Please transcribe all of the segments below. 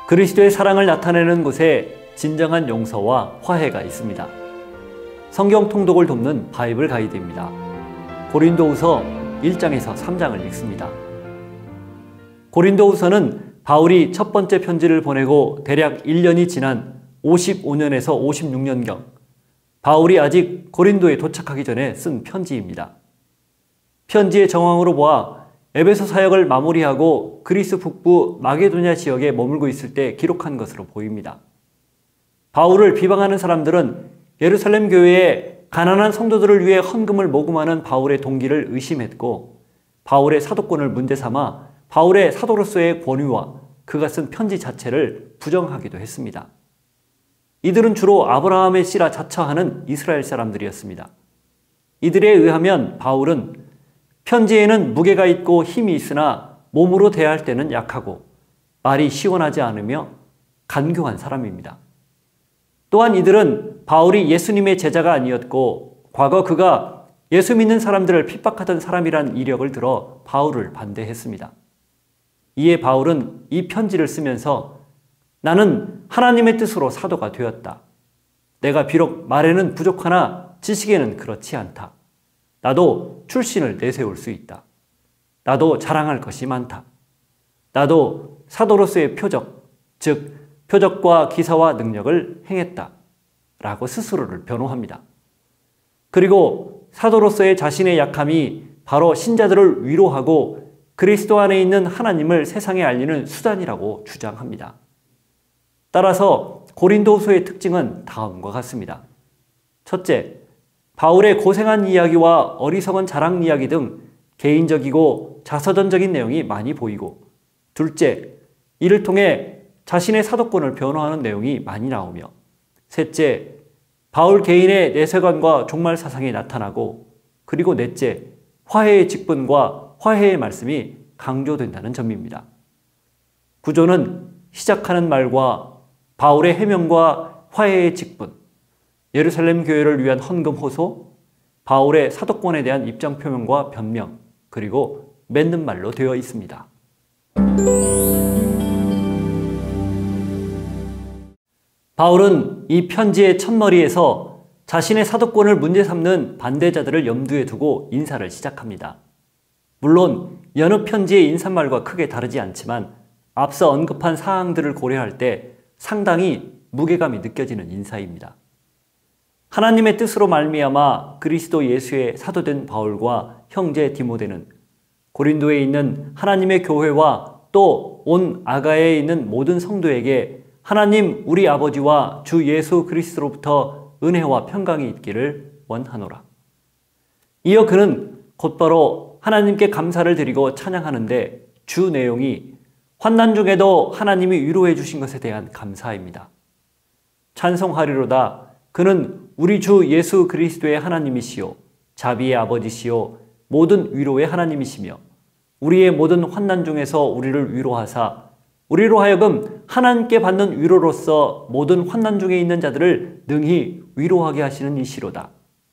그리스도의 사랑을 나타내는 곳에 진정한 용서와 화해가 있습니다. 성경 통독을 돕는 바이블 가이드입니다. 고린도후서 1장에서 3장을 읽습니다. 고린도후서는 바울이 첫 번째 편지를 보내고 대략 1년이 지난 55년에서 56년경, 바울이 아직 고린도에 도착하기 전에 쓴 편지입니다. 편지의 정황으로 보아 에베소 사역을 마무리하고 그리스 북부 마게도냐 지역에 머물고 있을 때 기록한 것으로 보입니다. 바울을 비방하는 사람들은 예루살렘 교회에 가난한 성도들을 위해 헌금을 모금하는 바울의 동기를 의심했고, 바울의 사도권을 문제 삼아 바울의 사도로서의 권위와 그가 쓴 편지 자체를 부정하기도 했습니다. 이들은 주로 아브라함의 씨라 자처하는 이스라엘 사람들이었습니다. 이들에 의하면 바울은 편지에는 무게가 있고 힘이 있으나 몸으로 대할 때는 약하고 말이 시원하지 않으며 간교한 사람입니다. 또한 이들은 바울이 예수님의 제자가 아니었고 과거 그가 예수 믿는 사람들을 핍박하던 사람이란 이력을 들어 바울을 반대했습니다. 이에 바울은 이 편지를 쓰면서 나는 하나님의 뜻으로 사도가 되었다. 내가 비록 말에는 부족하나 지식에는 그렇지 않다. 나도 출신을 내세울 수 있다. 나도 자랑할 것이 많다. 나도 사도로서의 표적, 즉 표적과 기사와 능력을 행했다. 라고 스스로를 변호합니다. 그리고 사도로서의 자신의 약함이 바로 신자들을 위로하고 그리스도 안에 있는 하나님을 세상에 알리는 수단이라고 주장합니다. 따라서 고린도후서의 특징은 다음과 같습니다. 첫째, 바울의 고생한 이야기와 어리석은 자랑 이야기 등 개인적이고 자서전적인 내용이 많이 보이고, 둘째, 이를 통해 자신의 사도권을 변호하는 내용이 많이 나오며, 셋째, 바울 개인의 내세관과 종말 사상이 나타나고, 그리고 넷째, 화해의 직분과 화해의 말씀이 강조된다는 점입니다. 구조는 시작하는 말과 바울의 해명과 화해의 직분, 예루살렘 교회를 위한 헌금 호소, 바울의 사도권에 대한 입장 표명과 변명, 그리고 맺는 말로 되어 있습니다. 바울은 이 편지의 첫머리에서 자신의 사도권을 문제 삼는 반대자들을 염두에 두고 인사를 시작합니다. 물론 여느 편지의 인사말과 크게 다르지 않지만 앞서 언급한 사항들을 고려할 때 상당히 무게감이 느껴지는 인사입니다. 하나님의 뜻으로 말미암아 그리스도 예수의 사도된 바울과 형제 디모데는 고린도에 있는 하나님의 교회와 또 온 아가야에 있는 모든 성도에게 하나님 우리 아버지와 주 예수 그리스도로부터 은혜와 평강이 있기를 원하노라. 이어 그는 곧바로 하나님께 감사를 드리고 찬양하는데 주 내용이 환난 중에도 하나님이 위로해 주신 것에 대한 감사입니다. 찬송하리로다. 그는 우리 주 예수 그리스도의 하나님이시요 자비의 아버지시요 모든 위로의 하나님이시며 우리의 모든 환난 중에서 우리를 위로하사 우리로 하여금 하나님께 받는 위로로서 모든 환난 중에 있는 자들을 능히 위로하게 하시는 이시로다.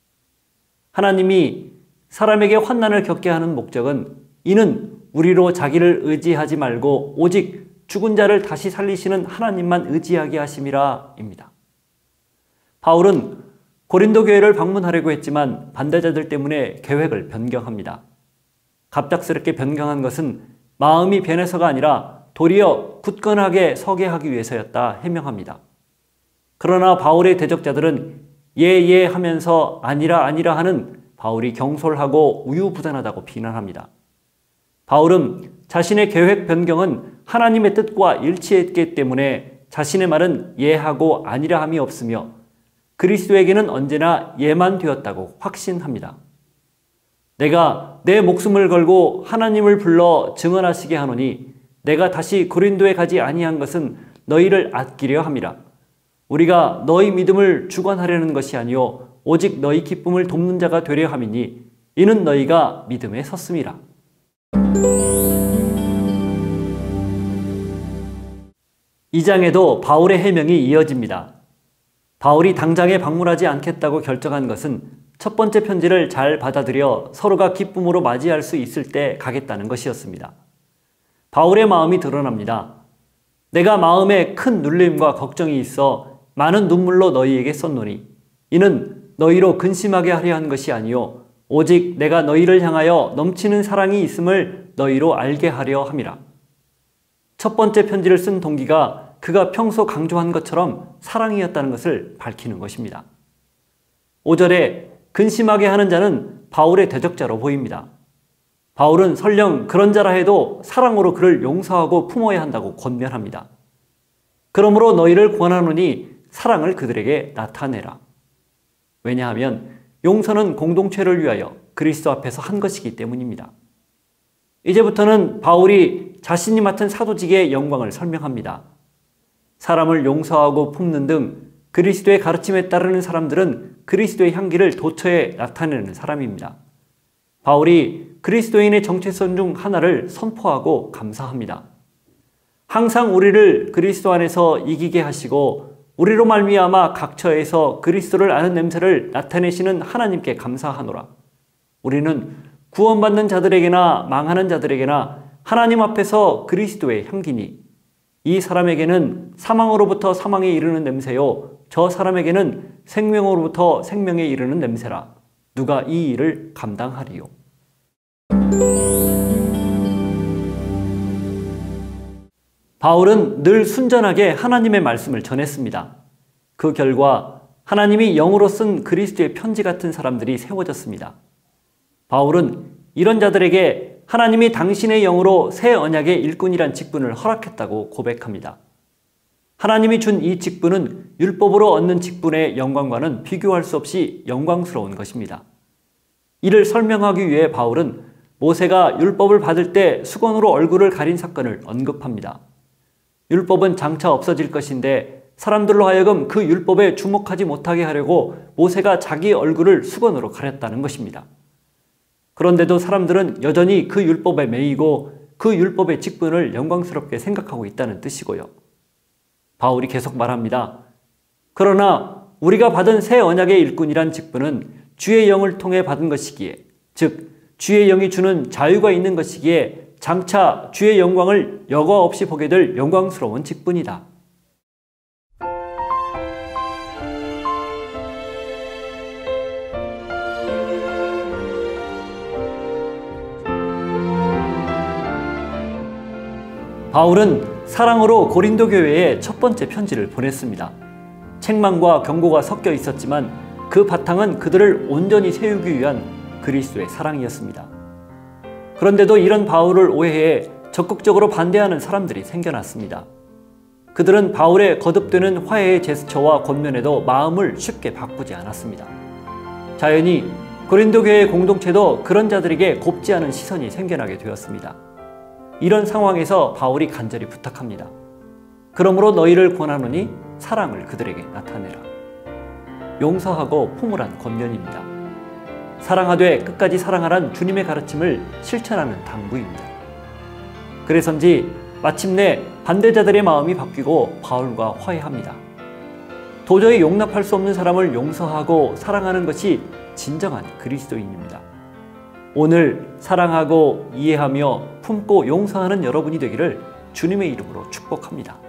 하나님이 사람에게 환난을 겪게 하는 목적은 이는 우리로 자기를 의지하지 말고 오직 죽은 자를 다시 살리시는 하나님만 의지하게 하심이라 입니다. 바울은 고린도 교회를 방문하려고 했지만 반대자들 때문에 계획을 변경합니다. 갑작스럽게 변경한 것은 마음이 변해서가 아니라 도리어 굳건하게 서게 하기 위해서였다 해명합니다. 그러나 바울의 대적자들은 예 하면서 아니라 하는 바울이 경솔하고 우유부단하다고 비난합니다. 바울은 자신의 계획 변경은 하나님의 뜻과 일치했기 때문에 자신의 말은 예하고 아니라 함이 없으며 그리스도에게는 언제나 예만 되었다고 확신합니다. 내가 내 목숨을 걸고 하나님을 불러 증언하시게 하노니 내가 다시 고린도에 가지 아니한 것은 너희를 아끼려 함이라. 우리가 너희 믿음을 주관하려는 것이 아니요 오직 너희 기쁨을 돕는 자가 되려 함이니 이는 너희가 믿음에 섰음이라. 이 장에도 바울의 해명이 이어집니다. 바울이 당장에 방문하지 않겠다고 결정한 것은 첫 번째 편지를 잘 받아들여 서로가 기쁨으로 맞이할 수 있을 때 가겠다는 것이었습니다. 바울의 마음이 드러납니다. 내가 마음에 큰 눌림과 걱정이 있어 많은 눈물로 너희에게 썼노니 이는 너희로 근심하게 하려 한 것이 아니요 오직 내가 너희를 향하여 넘치는 사랑이 있음을 너희로 알게 하려 함이라. 첫 번째 편지를 쓴 동기가 그가 평소 강조한 것처럼 사랑이었다는 것을 밝히는 것입니다. 5절에 근심하게 하는 자는 바울의 대적자로 보입니다. 바울은 설령 그런 자라 해도 사랑으로 그를 용서하고 품어야 한다고 권면합니다. 그러므로 너희를 권하노니 사랑을 그들에게 나타내라. 왜냐하면 용서는 공동체를 위하여 그리스도 앞에서 한 것이기 때문입니다. 이제부터는 바울이 자신이 맡은 사도직의 영광을 설명합니다. 사람을 용서하고 품는 등 그리스도의 가르침에 따르는 사람들은 그리스도의 향기를 도처에 나타내는 사람입니다. 바울이 그리스도인의 정체성 중 하나를 선포하고 감사합니다. 항상 우리를 그리스도 안에서 이기게 하시고 우리로 말미암아 각처에서 그리스도를 아는 냄새를 나타내시는 하나님께 감사하노라. 우리는 구원받는 자들에게나 망하는 자들에게나 하나님 앞에서 그리스도의 향기니 이 사람에게는 사망으로부터 사망에 이르는 냄새요 저 사람에게는 생명으로부터 생명에 이르는 냄새라. 누가 이 일을 감당하리요. 바울은 늘 순전하게 하나님의 말씀을 전했습니다. 그 결과 하나님이 영으로 쓴 그리스도의 편지 같은 사람들이 세워졌습니다. 바울은 이런 자들에게 하나님이 당신의 영으로 새 언약의 일꾼이란 직분을 허락했다고 고백합니다. 하나님이 준 이 직분은 율법으로 얻는 직분의 영광과는 비교할 수 없이 영광스러운 것입니다. 이를 설명하기 위해 바울은 모세가 율법을 받을 때 수건으로 얼굴을 가린 사건을 언급합니다. 율법은 장차 없어질 것인데 사람들로 하여금 그 율법에 주목하지 못하게 하려고 모세가 자기 얼굴을 수건으로 가렸다는 것입니다. 그런데도 사람들은 여전히 그 율법에 매이고 그 율법의 직분을 영광스럽게 생각하고 있다는 뜻이고요. 바울이 계속 말합니다. 그러나 우리가 받은 새 언약의 일꾼이란 직분은 주의 영을 통해 받은 것이기에, 즉 주의 영이 주는 자유가 있는 것이기에 장차 주의 영광을 여과 없이 보게 될 영광스러운 직분이다. 바울은 사랑으로 고린도 교회에 첫 번째 편지를 보냈습니다. 책망과 경고가 섞여 있었지만 그 바탕은 그들을 온전히 세우기 위한 그리스도의 사랑이었습니다. 그런데도 이런 바울을 오해해 적극적으로 반대하는 사람들이 생겨났습니다. 그들은 바울의 거듭되는 화해의 제스처와 권면에도 마음을 쉽게 바꾸지 않았습니다. 자연히 고린도 교회의 공동체도 그런 자들에게 곱지 않은 시선이 생겨나게 되었습니다. 이런 상황에서 바울이 간절히 부탁합니다. 그러므로 너희를 권하노니 사랑을 그들에게 나타내라. 용서하고 품으란 권면입니다. 사랑하되 끝까지 사랑하란 주님의 가르침을 실천하는 당부입니다. 그래서인지 마침내 반대자들의 마음이 바뀌고 바울과 화해합니다. 도저히 용납할 수 없는 사람을 용서하고 사랑하는 것이 진정한 그리스도인입니다. 오늘 사랑하고 이해하며 품고 용서하는 여러분이 되기를 주님의 이름으로 축복합니다.